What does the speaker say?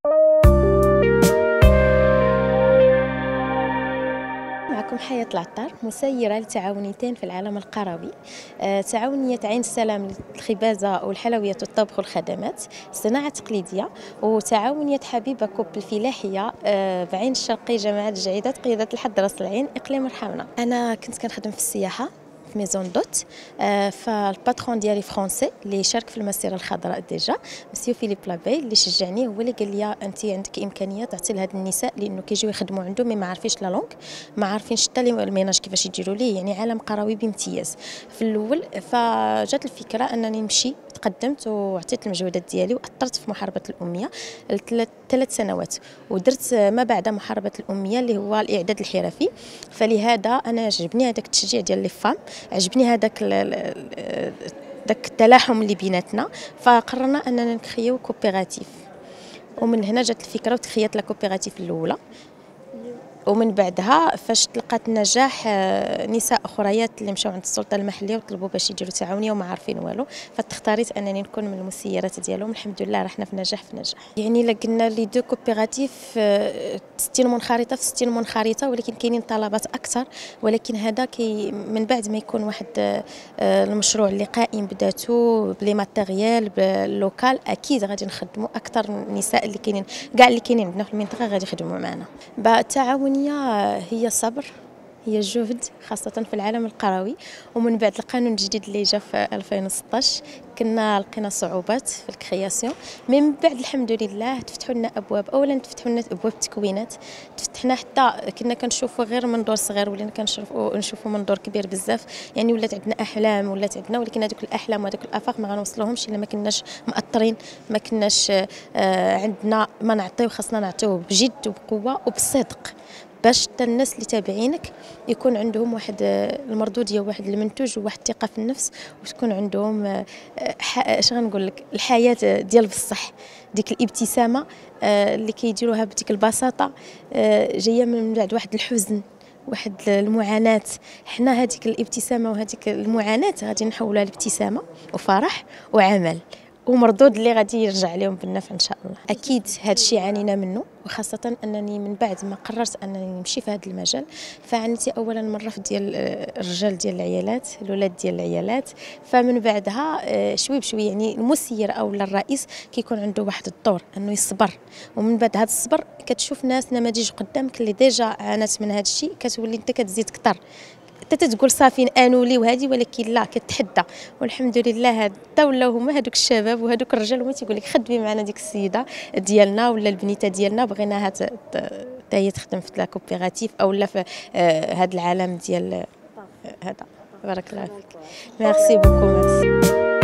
معكم حياة العطار، مسيرة لتعاونيتين في العالم القروي. تعاونية عين السلام للخبازة والحلويات والطبخ والخدمات، صناعة تقليدية. وتعاونية حبيبة كوب الفلاحية بعين الشرقي، جماعة الجعيدات، قيادة الحد راس العين، إقليم رحمنا. أنا كنت كنخدم في السياحة في ميزون دوت. فالباترون ديالي فرونسي اللي شارك في المسيره الخضراء ديجا، مسيو فيليب لابي، اللي شجعني، هو اللي قال لي انت عندك امكانيه تعطي لهاد النساء لانه كيجيو يخدموا عنده مي ما عارفينش لا لونغ، ما عارفينش حتى الميناج كيفاش يديروا ليه، يعني عالم قروي بامتياز في الاول. فجات الفكره انني نمشي، تقدمت وعطيت المجهودات ديالي واثرت في محاربه الاميه ثلاث سنوات، ودرت ما بعد محاربه الاميه اللي هو الاعداد الحرفي. فلهذا انا عجبني هذاك التشجيع ديال لي فام، عجبني هذاك داك التلاحم اللي بيناتنا، فقررنا اننا نكريو كوبيراتيف. ومن هنا جات الفكره وتخيلت لا كوبيراتيف الاولى. ومن بعدها فاش تلقات نجاح نساء اخريات اللي مشاو عند السلطه المحليه وطلبوا باش يديروا تعاونيه وما عارفين والو، فتختاريت انني نكون من المسيرات ديالهم. الحمد لله رحنا في نجاح في نجاح. يعني الا قلنا لي دو كوبيراتيف 60 منخرطه في 60 منخرطه، ولكن كاينين طلبات اكثر. ولكن هذا من بعد ما يكون واحد المشروع اللي قائم بذاته بلي ماتيريال باللوكال، اكيد غادي نخدموا اكثر النساء اللي كاينين كاع اللي كاينين عندنا في المنطقه غادي يخدموا معنا. التعاونيه هي صبر، هي جهد، خاصة في العالم القروي. ومن بعد القانون الجديد اللي جا في 2016 لقينا صعوبات في الكرياسيون، من بعد الحمد لله تفتحوا لنا ابواب. اولا تفتحوا لنا ابواب التكوينات، تفتحنا حتى كنا كنشوفوا غير منظور صغير ولينا كنشوفوا منظور كبير بزاف. يعني ولات عندنا احلام، ولكن هذوك الاحلام وهذوك الافاق ما غنوصلوهمش الا ما كناش مأطرين، ما كناش عندنا ما نعطيو، خاصنا نعطيوه بجد وبقوه وبصدق، باش حتى الناس اللي تابعينك يكون عندهم واحد المردوديه، واحد المنتوج، وواحد الثقه في النفس، وتكون عندهم اش غنقول لك، الحياه ديال بصح، ديك الابتسامه اللي كيديروها بديك البساطه، جايه من بعد واحد الحزن، واحد المعاناه. حنا هذيك الابتسامه وهذيك المعاناه غادي نحولها لابتسامه وفرح وعمل ومردود اللي غادي يرجع لهم بالنفع ان شاء الله. اكيد هذا الشيء عانينا منه، وخاصه انني من بعد ما قررت انني نمشي في هذا المجال، فعانيتي اولا من رفض ديال الرجال ديال العيالات، الاولاد ديال العيالات. فمن بعدها شوي بشوي، يعني المسير او الرئيس كيكون عنده واحد الدور انه يصبر، ومن بعد هذا الصبر كتشوف ناس نماذج قدامك اللي ديجا عانت من هذا الشيء، كتولي انت كتزيد كثر، حتى تقول صافي انوا لي وهذه، ولكن لا، كتحدى. والحمد لله حتى ولاو هما هذوك الشباب وهذوك الرجال هما تيقول لك خدمي معنا ديك السيده ديالنا ولا البنيته ديالنا، بغيناها حتى هي تخدم في لا كوبيراتيف او لا في هذا العالم ديال هذا. بارك الله فيك، ميرسي بوكو، ميرسي.